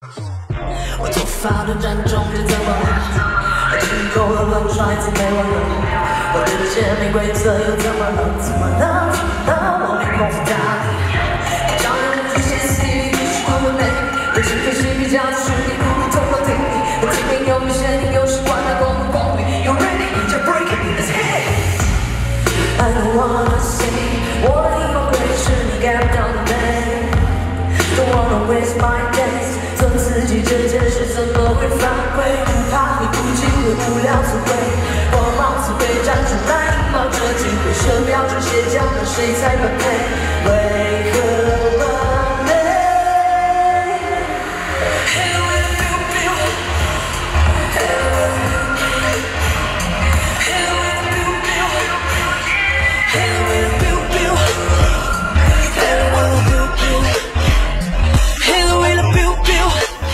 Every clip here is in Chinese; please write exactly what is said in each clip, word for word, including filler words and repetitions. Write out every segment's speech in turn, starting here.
我头发短暂终于怎么了？经过了乱甩子没完了。我的界没规则又怎么了？怎么了？怎么了？我没功夫打理。让人不歇息，必须不美。我只可惜比较是你不如通过听力。我听明有明显你有习惯的公不公平。You ready? Just break it, let's hit it. I don't wanna see 我的一毛归是你 get down the day. Don't wanna waste my days. 做自己这件事怎么会犯规？不怕你不经会无聊自毁，我貌似被站出来，冒着机会射标这些讲的谁才般配？为何完美 ？Hey Liu Biu Biu, Hey Liu Biu Biu, Hey Liu Biu Biu, Hey Liu Biu Biu, Hey Liu Biu Biu。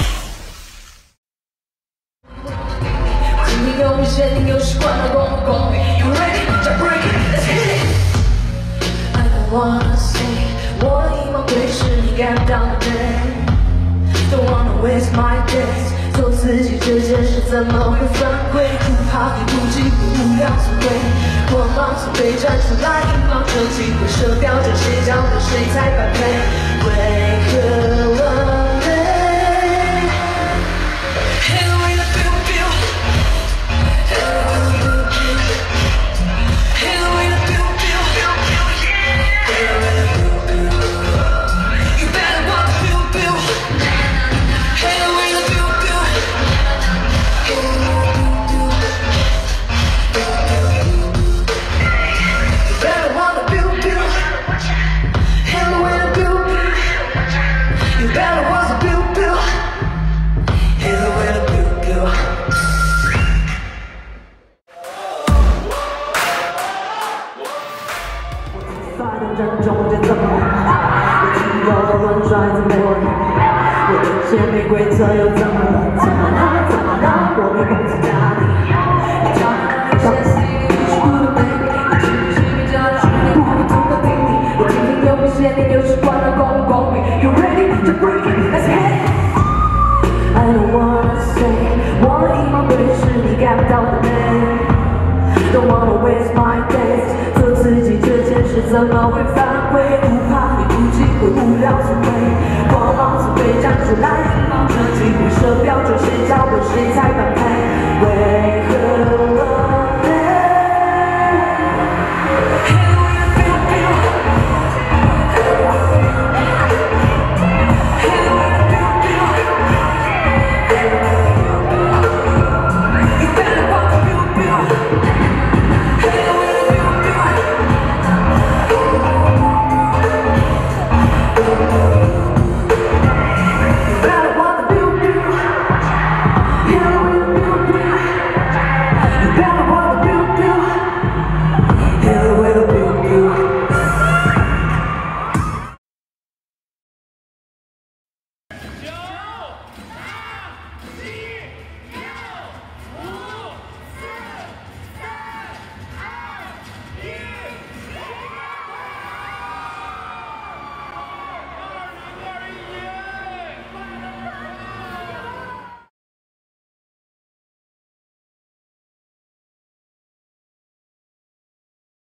有明显你有习惯的公不公平 ？You ready? Just break it, let's hit it. I don't wanna see 我的一毛归是你 get down the day. Don't wanna waste my days. 做自己这件事怎么会犯规？不怕你不经会无聊自毁，我貌似被站出来，冒着机会射标这谁讲的谁才般配？为何完美？我的界没规则又怎么了？怎么了？怎么了？我没功夫打理。你找到一些 C D， 你是不的 baby， 你只是比较的是你不会通过定理。我听听有明显你有习惯的公不公平 ？You ready? Just break it, let's hit it. I don't wanna say 我的一毛归是你 get down the day. Don't wanna waste my days. 做自己这件事怎么会犯？